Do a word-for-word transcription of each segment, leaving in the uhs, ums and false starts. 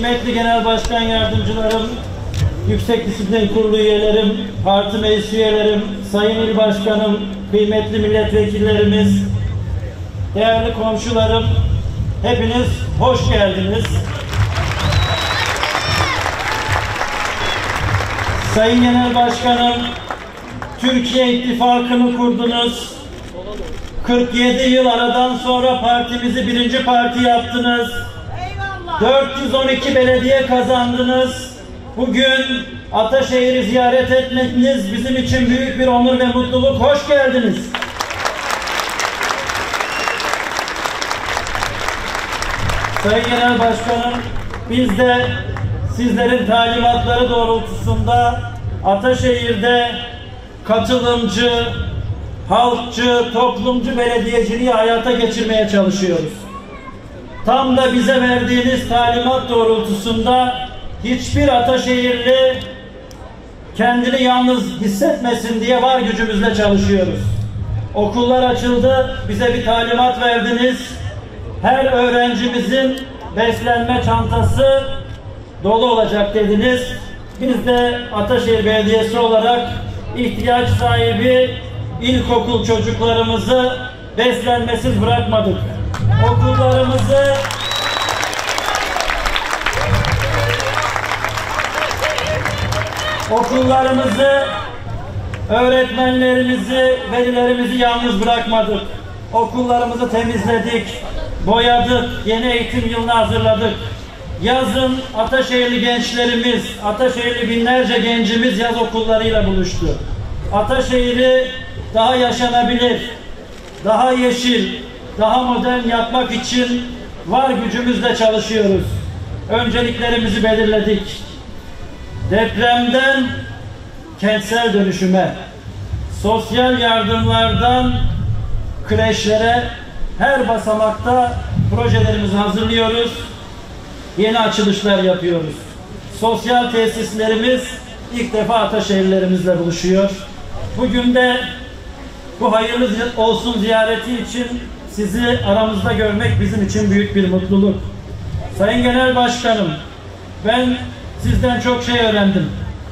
kıymetli genel başkan yardımcılarım, Yüksek Disiplin Kurulu üyelerim, parti meclis üyelerim, sayın il başkanım, kıymetli milletvekillerimiz, değerli komşularım, hepiniz hoş geldiniz. Sayın Genel Başkanım, Türkiye İttifakı'nı kurdunuz. kırk yedi yıl aradan sonra partimizi birinci parti yaptınız. Eyvallah. dört yüz on iki belediye kazandınız. Bugün Ataşehir'i ziyaret etmeniz bizim için büyük bir onur ve mutluluk. Hoş geldiniz. Sayın Genel Başkanım, biz de sizlerin talimatları doğrultusunda Ataşehir'de katılımcı, halkçı, toplumcu belediyeciliği hayata geçirmeye çalışıyoruz. Tam da bize verdiğiniz talimat doğrultusunda hiçbir Ataşehirli kendini yalnız hissetmesin diye var gücümüzle çalışıyoruz. Okullar açıldı, bize bir talimat verdiniz. Her öğrencimizin beslenme çantası dolu olacak dediniz. Biz de Ataşehir Belediyesi olarak ihtiyaç sahibi ilkokul çocuklarımızı beslenmesiz bırakmadık. Okullarımızı okullarımızı, öğretmenlerimizi, velilerimizi yalnız bırakmadık. Okullarımızı temizledik, boyadık, yeni eğitim yılını hazırladık. Yazın Ataşehirli gençlerimiz, Ataşehirli binlerce gencimiz yaz okullarıyla buluştu. Ataşehir'i daha yaşanabilir, daha yeşil, daha modern yapmak için var gücümüzle çalışıyoruz. Önceliklerimizi belirledik. Depremden kentsel dönüşüme, sosyal yardımlardan kreşlere her basamakta projelerimizi hazırlıyoruz. Yeni açılışlar yapıyoruz. Sosyal tesislerimiz ilk defa Ataşehirlerimizle buluşuyor. Bugün de bu hayırlı olsun ziyareti için sizi aramızda görmek bizim için büyük bir mutluluk. Sayın Genel Başkanım, ben sizden çok şey öğrendim.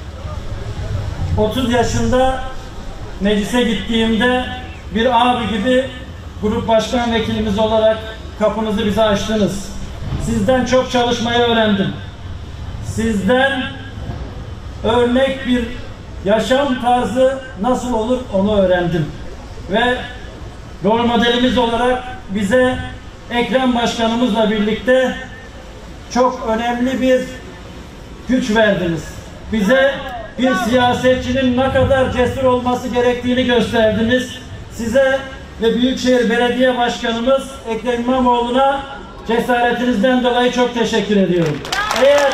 otuz yaşında meclise gittiğimde bir abi gibi grup başkan vekilimiz olarak kapınızı bize açtınız. Sizden çok çalışmayı öğrendim. Sizden örnek bir yaşam tarzı nasıl olur onu öğrendim. Ve rol modelimiz olarak bize Ekrem Başkanımızla birlikte çok önemli bir güç verdiniz. Bize bir siyasetçinin ne kadar cesur olması gerektiğini gösterdiniz. Size ve Büyükşehir Belediye Başkanımız Ekrem İmamoğlu'na cesaretinizden dolayı çok teşekkür ediyorum. Eğer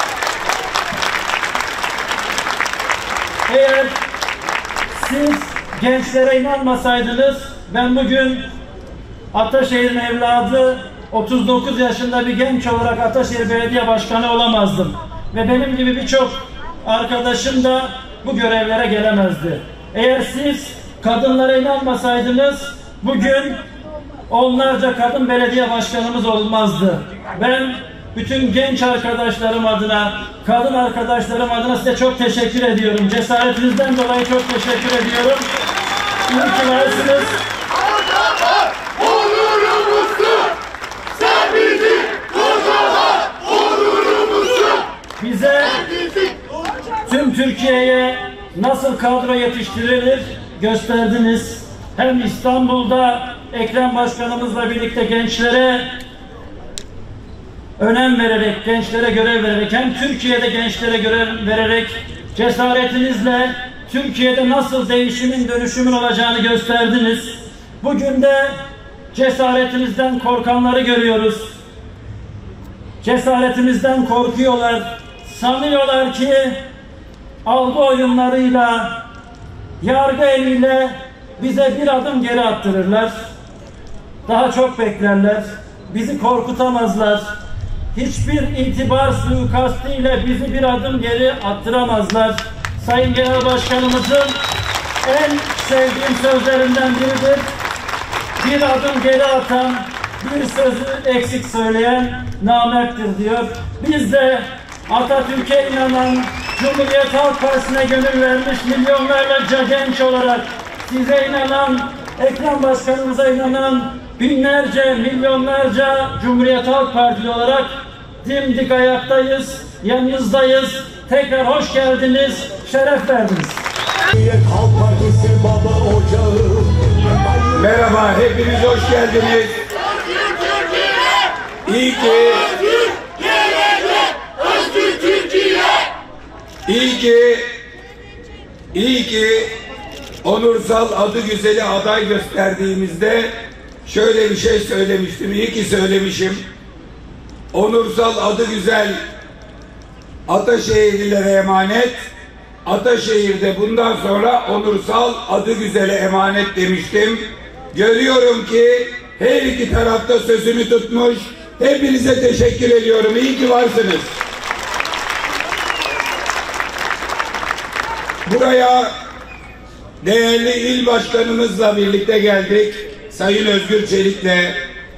eğer siz gençlere inanmasaydınız ben bugün Ataşehir'in evladı otuz dokuz yaşında bir genç olarak Ataşehir Belediye Başkanı olamazdım. Ve benim gibi birçok arkadaşım da bu görevlere gelemezdi. Eğer siz kadınlara inanmasaydınız bugün onlarca kadın belediye başkanımız olmazdı. Ben bütün genç arkadaşlarım adına, kadın arkadaşlarım adına size çok teşekkür ediyorum. Cesaretinizden dolayı çok teşekkür ediyorum. İyi ki varsınız. Bize tüm Türkiye'ye nasıl kadro yetiştirilir gösterdiniz. Hem İstanbul'da Ekrem Başkanımızla birlikte gençlere önem vererek, gençlere görev vererek, hem Türkiye'de gençlere görev vererek cesaretinizle Türkiye'de nasıl değişimin, dönüşümün olacağını gösterdiniz. Bugün de cesaretinizden korkanları görüyoruz. Cesaretimizden korkuyorlar. Sanıyorlar ki algı oyunlarıyla, yargı eliyle bize bir adım geri attırırlar. Daha çok beklerler. Bizi korkutamazlar. Hiçbir itibar suikastıyla bizi bir adım geri attıramazlar. Sayın Genel Başkanımızın en sevdiğim sözlerinden biridir. Bir adım geri atan, bir sözü eksik söyleyen namerttir diyor. Biz de Atatürk'e inanan, Cumhuriyet Halk Partisi'ne gönül vermiş milyonlarca genç olarak size inanan, Ekrem Başkanımıza inanan binlerce, milyonlarca Cumhuriyet Halk Partili olarak dimdik ayaktayız, yanınızdayız. Tekrar hoş geldiniz, şeref verdiniz. Cumhuriyet Halk Partisi baba ocağı. Merhaba, hepiniz hoş geldiniz. İyi ki, iyi ki, iyi ki onursal adı güzeli aday gösterdiğimizde şöyle bir şey söylemiştim. İyi ki söylemişim. Onursal adı güzel Ataşehirlilere emanet. Ataşehir'de bundan sonra onursal adı güzele emanet demiştim. Görüyorum ki her iki tarafta sözünü tutmuş. Hepinize teşekkür ediyorum. İyi ki varsınız. Buraya değerli il başkanımızla birlikte geldik. Sayın Özgür Çelik'le.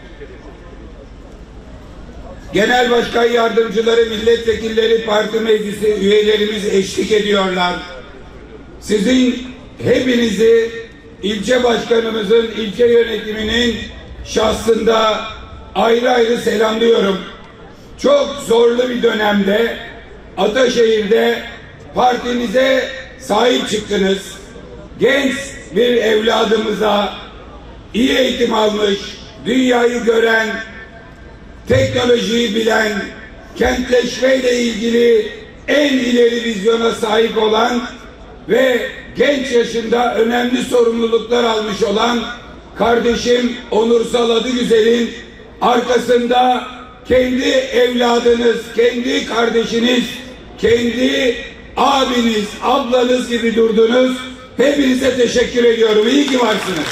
Genel başkan yardımcıları, milletvekilleri, parti meclisi üyelerimiz eşlik ediyorlar. Sizin hepinizi ilçe başkanımızın, ilçe yönetiminin şahsında ayrı ayrı selamlıyorum. Çok zorlu bir dönemde Ataşehir'de partinize sahip çıktınız. Genç bir evladımıza, iyi eğitim almış, dünyayı gören, teknolojiyi bilen, kentleşmeyle ilgili en ileri vizyona sahip olan ve genç yaşında önemli sorumluluklar almış olan kardeşim Onursal Adıgüzel'in arkasında kendi evladınız, kendi kardeşiniz, kendi abiniz, ablanız gibi durdunuz. Hepinize teşekkür ediyorum. İyi ki varsınız.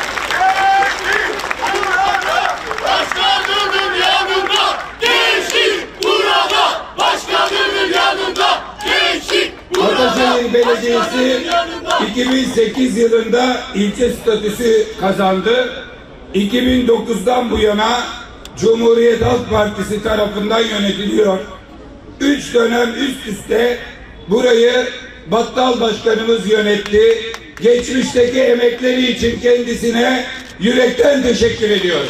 Ataşehir Belediyesi iki bin sekiz yılında ilçe statüsü kazandı. iki bin dokuzdan bu yana Cumhuriyet Halk Partisi tarafından yönetiliyor. Üç dönem üst üste burayı Battal Başkanımız yönetti. Geçmişteki emekleri için kendisine yürekten teşekkür ediyorum.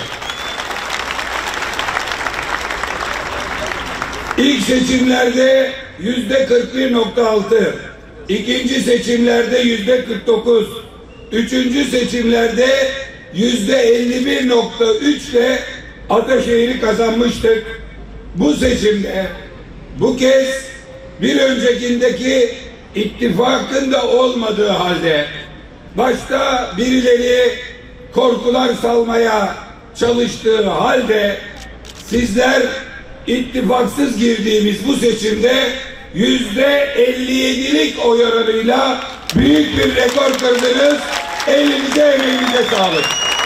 İlk seçimlerde yüzde kırk bir nokta altı, ikinci seçimlerde yüzde kırk dokuz, üçüncü seçimlerde yüzde elli bir nokta üç ile Ataşehir'i kazanmıştık. Bu seçimde bu kez bir öncekindeki ittifakın da olmadığı halde başta birileri korkular salmaya çalıştığı halde sizler ittifaksız girdiğimiz bu seçimde yüzde elli yedilik oy oranıyla büyük bir rekor kırdınız. Elinize emeğinize sağlık.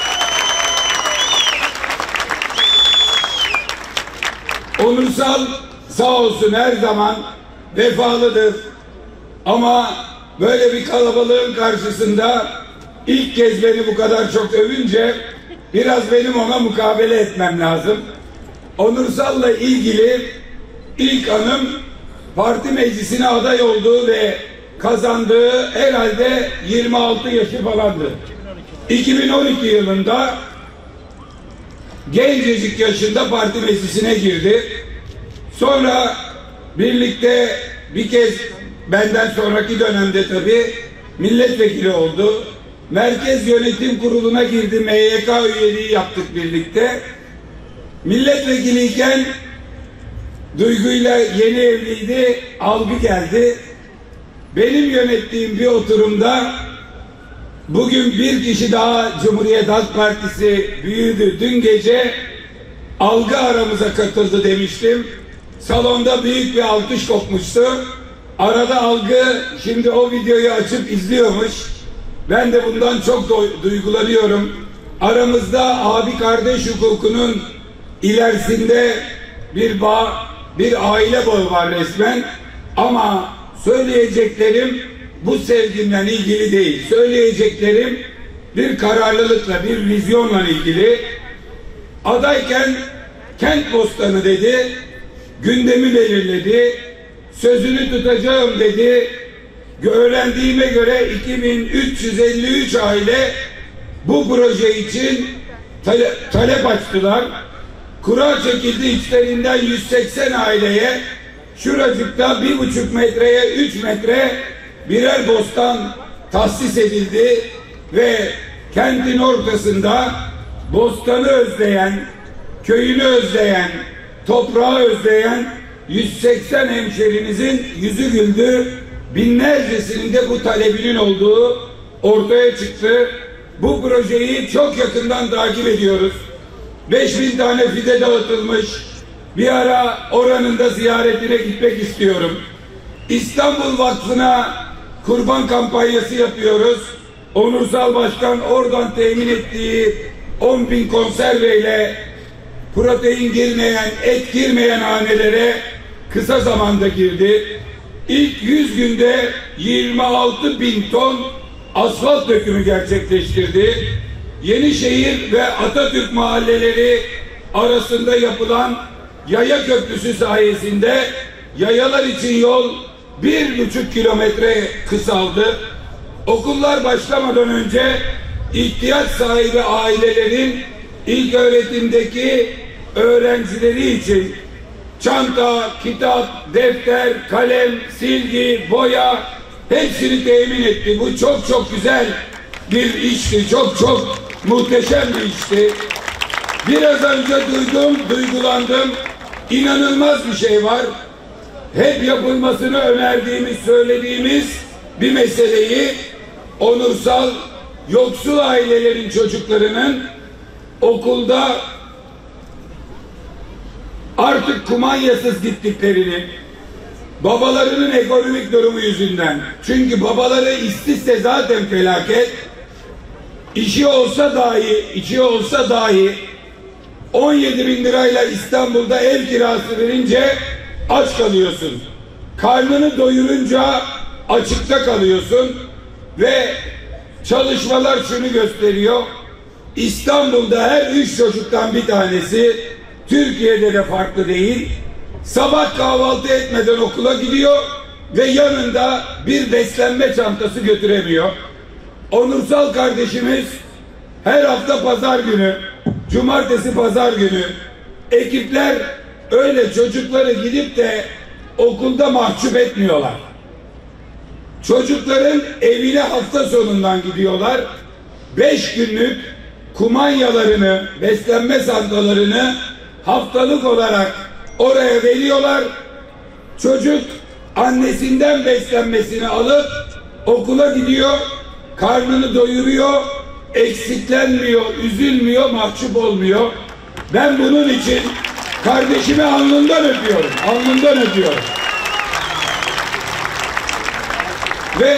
Onursal sağ olsun her zaman vefalıdır. Ama böyle bir kalabalığın karşısında ilk kez beni bu kadar çok övünce biraz benim ona mukabele etmem lazım. Onursal'la ilgili ilk anım parti meclisine aday olduğu ve kazandığı herhalde yirmi altı yaşı falandı. iki bin on iki yılında gencecik yaşında parti meclisine girdi. Sonra birlikte bir kez benden sonraki dönemde tabii milletvekili oldu. Merkez Yönetim Kurulu'na girdi. M Y K üyeliği yaptık birlikte. Milletvekiliyken Duygu'yla yeni evliydi. Algı geldi. Benim yönettiğim bir oturumda bugün bir kişi daha Cumhuriyet Halk Partisi büyüdü. Dün gece Algı aramıza katıldı demiştim. Salonda büyük bir alkış kopmuştu. Arada Algı şimdi o videoyu açıp izliyormuş. Ben de bundan çok duygulanıyorum. Aramızda abi kardeş hukukunun ilerisinde bir bağ, bir aile bağı var resmen. Ama söyleyeceklerim bu sevgimle ilgili değil. Söyleyeceklerim bir kararlılıkla, bir vizyonla ilgili. Adayken kent bostanı dedi, gündemi belirledi, sözünü tutacağım dedi. Öğrendiğime göre iki bin üç yüz elli üç aile bu proje için tale talep açtılar. Kura çekildi, içlerinden yüz seksen aileye şuracıkta bir buçuk metreye üç metre birer bostan tahsis edildi ve kentin ortasında bostanı özleyen, köyünü özleyen, toprağı özleyen yüz seksen hemşerinizin yüzü güldü. Binlercesinin de bu talebinin olduğu ortaya çıktı. Bu projeyi çok yakından takip ediyoruz. beş bin tane fide dağıtılmış. Bir ara oranın da ziyaretine gitmek istiyorum. İstanbul Vakfı'na kurban kampanyası yapıyoruz. Onursal Başkan oradan temin ettiği on bin konserveyle protein girmeyen, et girmeyen hanelere kısa zamanda girdi. İlk yüz günde yirmi altı bin ton asfalt dökümü gerçekleştirdi. Yenişehir ve Atatürk mahalleleri arasında yapılan yaya köprüsü sayesinde yayalar için yol bir buçuk kilometre kısaldı. Okullar başlamadan önce ihtiyaç sahibi ailelerin ilk öğretimdeki öğrencileri için çanta, kitap, defter, kalem, silgi, boya hepsini temin etti. Bu çok çok güzel bir işti. Çok çok muhteşem bir işti. Biraz önce duydum, duygulandım. İnanılmaz bir şey var. Hep yapılmasını önerdiğimiz, söylediğimiz bir meseleyi onursal, yoksul ailelerin çocuklarının okulda artık kumanyasız gittiklerini, babalarının ekonomik durumu yüzünden, çünkü babaları işsizse zaten felaket, işi olsa dahi, işi olsa dahi on yedi bin lirayla İstanbul'da ev kirası verince aç kalıyorsun. Karnını doyurunca açıkta kalıyorsun ve çalışmalar şunu gösteriyor. İstanbul'da her üç çocuktan bir tanesi, Türkiye'de de farklı değil, sabah kahvaltı etmeden okula gidiyor ve yanında bir beslenme çantası götüremiyor. Onursal kardeşimiz her hafta pazar günü, cumartesi pazar günü ekipler öyle çocukları gidip de okulda mahcup etmiyorlar. Çocukların evine hafta sonundan gidiyorlar. Beş günlük kumanyalarını, beslenme sandalarını haftalık olarak oraya veriyorlar. Çocuk annesinden beslenmesini alıp okula gidiyor, karnını doyuruyor, eksiklenmiyor, üzülmüyor, mahcup olmuyor. Ben bunun için kardeşimi alnından öpüyorum, alnından öpüyorum. Ve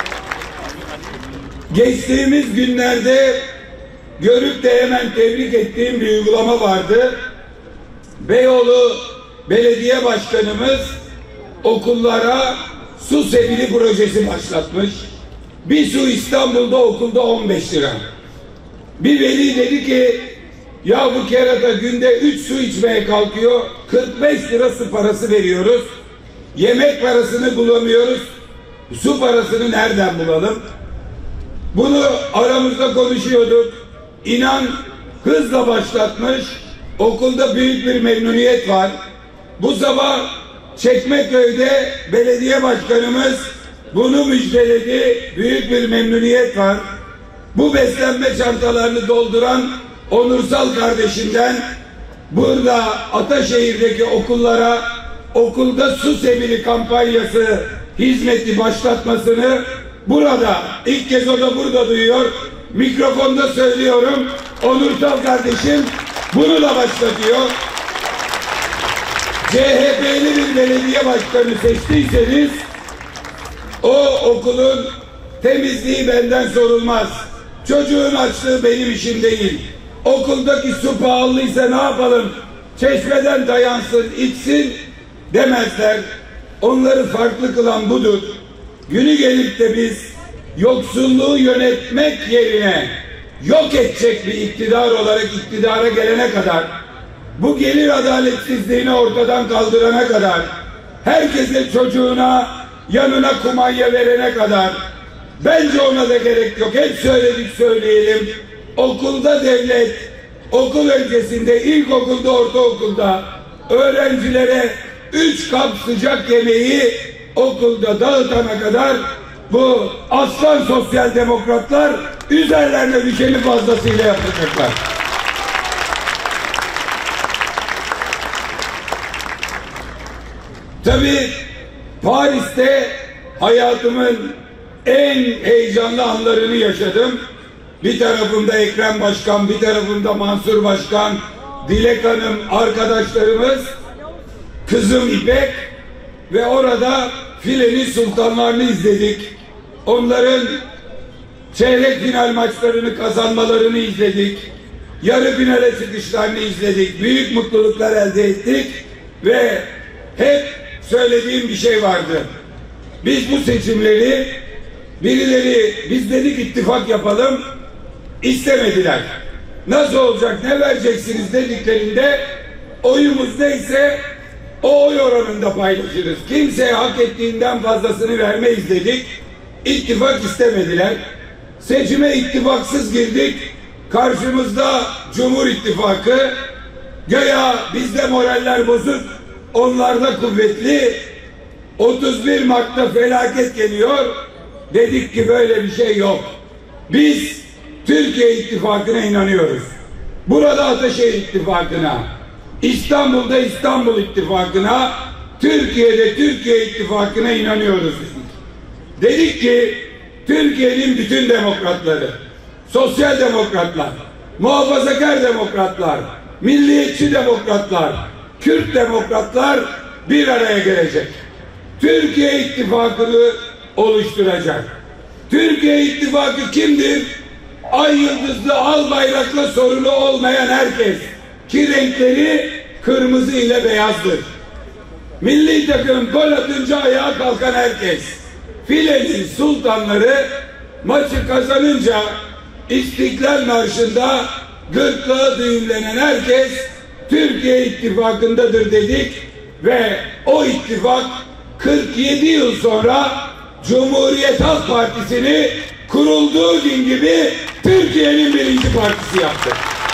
geçtiğimiz günlerde görüp de hemen tebrik ettiğim bir uygulama vardı. Beyoğlu Belediye Başkanımız okullara su sebili projesi başlatmış. Bir su İstanbul'da okulda on beş lira. Bir veli dedi ki ya bu kerata günde üç su içmeye kalkıyor, kırk beş lira su parası veriyoruz. Yemek parasını bulamıyoruz. Su parasını nereden bulalım? Bunu aramızda konuşuyorduk. İnan hızla başlatmış. Okulda büyük bir memnuniyet var. Bu sabah Çekmeköy'de belediye başkanımız bunu müjdeledi. Büyük bir memnuniyet var. Bu beslenme çantalarını dolduran onursal kardeşimden burada Ataşehir'deki okullara okulda su sebili kampanyası hizmeti başlatmasını burada ilk kez o da burada duyuyor. Mikrofonda söylüyorum. Onursal kardeşim bunu da başlatıyor. C H P'li bir belediye başkanı seçtiyseniz o okulun temizliği benden sorulmaz. Çocuğun açlığı benim işim değil. Okuldaki su pahalıysa ne yapalım? Çeşmeden dayansın, içsin demezler. Onları farklı kılan budur. Günü gelip de biz yoksulluğu yönetmek yerine yok edecek bir iktidar olarak iktidara gelene kadar, bu gelir adaletsizliğini ortadan kaldırana kadar, herkesin çocuğuna yanına kumanya verene kadar, bence ona da gerek yok. Hep söyledik söyleyelim. Okulda devlet, okul öncesinde, ilkokulda, ortaokulda öğrencilere üç kap sıcak yemeği okulda dağıtana kadar bu aslan sosyal demokratlar üzerlerine düşeni fazlasıyla yapacaklar. Tabii Paris'te hayatımın en heyecanlı anlarını yaşadım. Bir tarafımda Ekrem Başkan, bir tarafımda Mansur Başkan, Dilek Hanım, arkadaşlarımız, kızım İpek ve orada filenin sultanlarını izledik. Onların çeyrek final maçlarını kazanmalarını izledik. Yarı finale çıkışlarını izledik. Büyük mutluluklar elde ettik ve hep söylediğim bir şey vardı. Biz bu seçimleri birileri, biz dedik ittifak yapalım, istemediler. Nasıl olacak, ne vereceksiniz dediklerinde oyumuz neyse o oy oranında paylaşırız. Kimseye hak ettiğinden fazlasını vermeyiz dedik. İttifak istemediler. Seçime ittifaksız girdik. Karşımızda Cumhur İttifakı. Göya bizde moraller bozuk, onlarda kuvvetli. otuz bir Mart'ta felaket geliyor. Dedik ki böyle bir şey yok. Biz Türkiye İttifakı'na inanıyoruz. Burada Ataşehir İttifakı'na, İstanbul'da İstanbul İttifakı'na, Türkiye'de Türkiye İttifakı'na inanıyoruz. Dedik ki Türkiye'nin bütün demokratları, sosyal demokratlar, muhafazakar demokratlar, milliyetçi demokratlar, Kürt demokratlar bir araya gelecek. Türkiye İttifakı'nı oluşturacak. Türkiye İttifakı kimdir? Ay yıldızlı, al bayraklı sorunu olmayan herkes. Ki renkleri kırmızı ile beyazdır. Milli takım gol atınca ayağa kalkan herkes. Filenin sultanları maçı kazanınca İstiklal Marşı'nda gırtlağı düğümlenen herkes Türkiye İttifakı'ndadır dedik ve o ittifak kırk yedi yıl sonra Cumhuriyet Halk Partisi'ni kurulduğu gün gibi Türkiye'nin birinci partisi yaptı.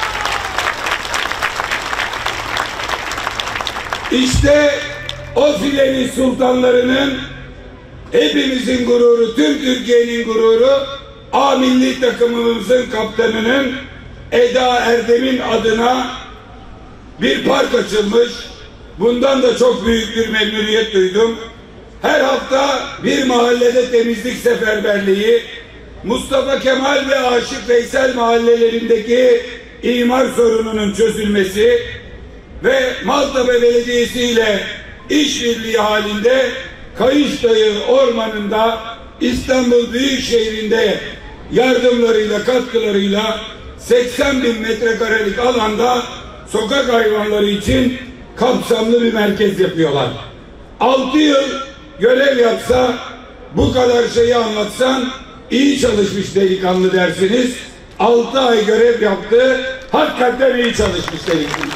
İşte o filenin sultanlarının, hepimizin gururu, tüm Türkiye'nin gururu, A milli takımımızın kaptanının Eda Erdem'in adına bir park açılmış. Bundan da çok büyük bir memnuniyet duydum. Her hafta bir mahallede temizlik seferberliği, Mustafa Kemal ve Aşık Veysel mahallelerindeki imar sorununun çözülmesi ve Maltepe Belediyesi ile işbirliği halinde Kayışdayı Ormanı'nda, İstanbul Büyükşehir'inde yardımlarıyla, katkılarıyla seksen bin metrekarelik alanda sokak hayvanları için kapsamlı bir merkez yapıyorlar. altı yıl görev yapsa, bu kadar şeyi anlatsan iyi çalışmış delikanlı dersiniz. altı ay görev yaptı, hakikaten iyi çalışmış delikanlı.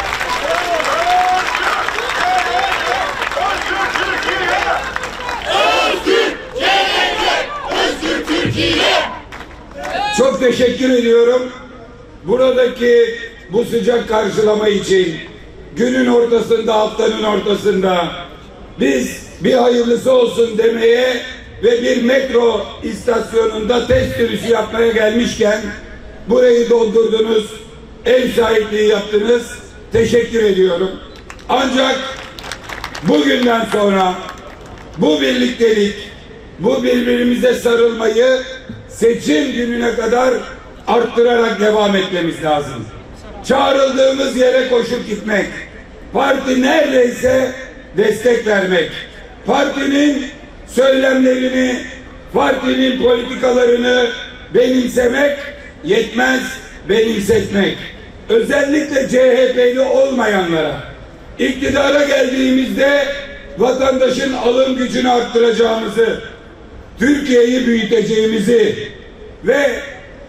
Çok teşekkür ediyorum. Buradaki bu sıcak karşılama için, günün ortasında, haftanın ortasında biz bir hayırlısı olsun demeye ve bir metro istasyonunda test sürüşü yapmaya gelmişken burayı doldurdunuz, ev sahipliği yaptınız. Teşekkür ediyorum. Ancak bugünden sonra bu birliktelik, bu birbirimize sarılmayı seçim gününe kadar arttırarak devam etmemiz lazım. Çağrıldığımız yere koşup gitmek, parti neredeyse destek vermek, partinin söylemlerini, partinin politikalarını benimsemek yetmez, benimsetmek. Özellikle C H P'li olmayanlara, iktidara geldiğimizde vatandaşın alım gücünü arttıracağımızı, Türkiye'yi büyüteceğimizi ve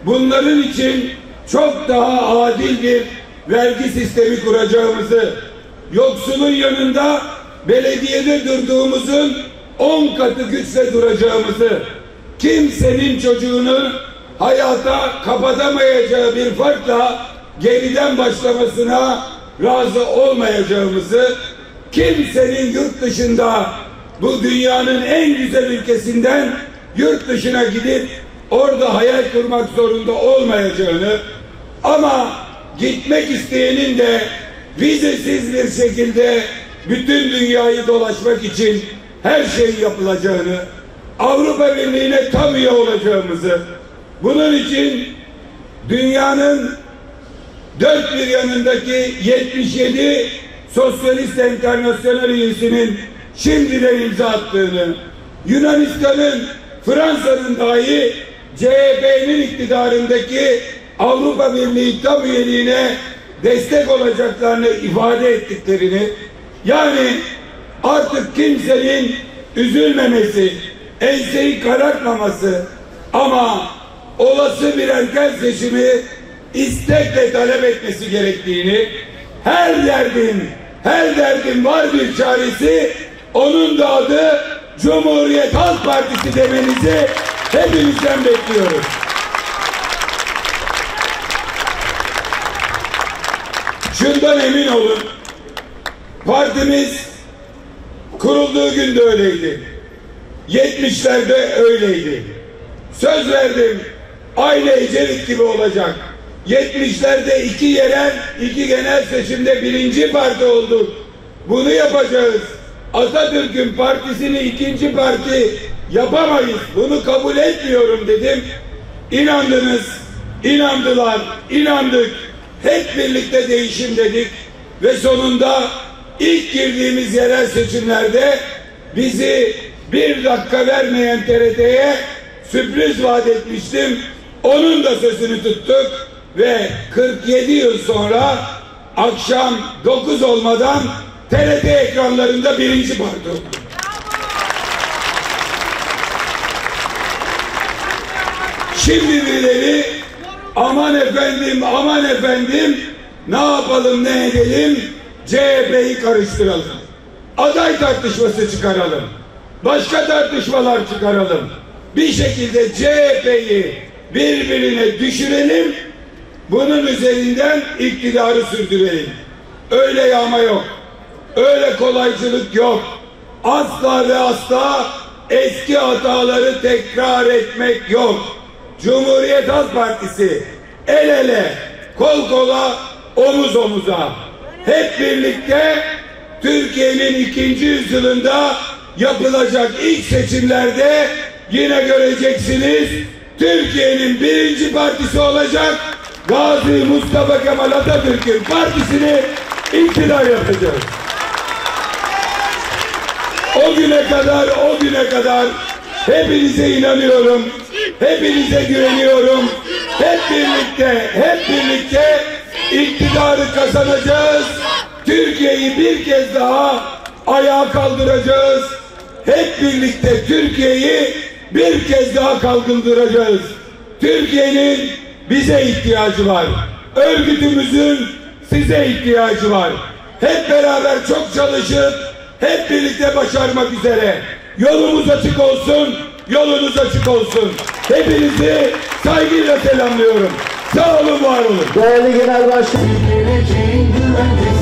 bunların için çok daha adil bir vergi sistemi kuracağımızı, yoksulun yanında belediyede durduğumuzun on katı güçle duracağımızı, kimsenin çocuğunu hayata kapatamayacağı bir farkla geriden başlamasına razı olmayacağımızı, kimsenin yurt dışında bu dünyanın en güzel ülkesinden yurt dışına gidip orada hayal kurmak zorunda olmayacağını, ama gitmek isteyenin de vizesiz bir şekilde bütün dünyayı dolaşmak için her şey yapılacağını, Avrupa Birliği'ne tam üye olacağımızı, bunun için dünyanın dört bir yanındaki yetmiş yedi Sosyalist Enternasyonel üyesinin şimdiden imza attığını, Yunanistan'ın, Fransa'nın dahi C H P'nin iktidarındaki Avrupa Birliği tam üyeliğine destek olacaklarını ifade ettiklerini, yani artık kimsenin üzülmemesi, enseyi karartmaması ama olası bir erken seçimi istekle talep etmesi gerektiğini, her derdin, her derdin var bir çaresi, onun da adı Cumhuriyet Halk Partisi demenizi hepinizden bekliyoruz. Şundan emin olun, partimiz kurulduğu gün de öyleydi. yetmişlerde öyleydi. Söz verdim, aynı Ecevit gibi olacak. yetmişlerde iki yerel, iki genel seçimde birinci parti olduk. Bunu yapacağız. Atatürk'ün partisini ikinci parti yapamayız. Bunu kabul etmiyorum dedim. İnandınız, inandılar, inandık. Hep birlikte değişim dedik. Ve sonunda ilk girdiğimiz yerel seçimlerde bizi bir dakika vermeyen T R T'ye sürpriz vaat etmiştim. Onun da sözünü tuttuk ve kırk yedi yıl sonra akşam dokuz olmadan T R T ekranlarında birinci parti olduk. Şimdi birileri aman efendim, aman efendim, ne yapalım, ne edelim, C H P'yi karıştıralım. Aday tartışması çıkaralım. Başka tartışmalar çıkaralım. Bir şekilde C H P'yi birbirine düşürelim. Bunun üzerinden iktidarı sürdürelim. Öyle yağma yok. Öyle kolaycılık yok. Asla ve asla eski hataları tekrar etmek yok. Cumhuriyet Halk Partisi el ele, kol kola, omuz omuza hep birlikte Türkiye'nin ikinci yüzyılında yapılacak ilk seçimlerde yine göreceksiniz, Türkiye'nin birinci partisi olacak, Gazi Mustafa Kemal Atatürk'ün partisini iktidar yapacağız. O güne kadar, o güne kadar hepinize inanıyorum, hepinize güveniyorum. Hep birlikte, hep birlikte iktidarı kazanacağız. Türkiye'yi bir kez daha ayağa kaldıracağız. Hep birlikte Türkiye'yi bir kez daha kalkındıracağız. Türkiye'nin bize ihtiyacı var. Örgütümüzün size ihtiyacı var. Hep beraber çok çalışıp hep birlikte başarmak üzere. Yolumuz açık olsun, yolunuz açık olsun. Hepinizi saygıyla selamlıyorum. Sağ olun, var olun. Değerli Genel Başkanım, geleceğin güvencesi.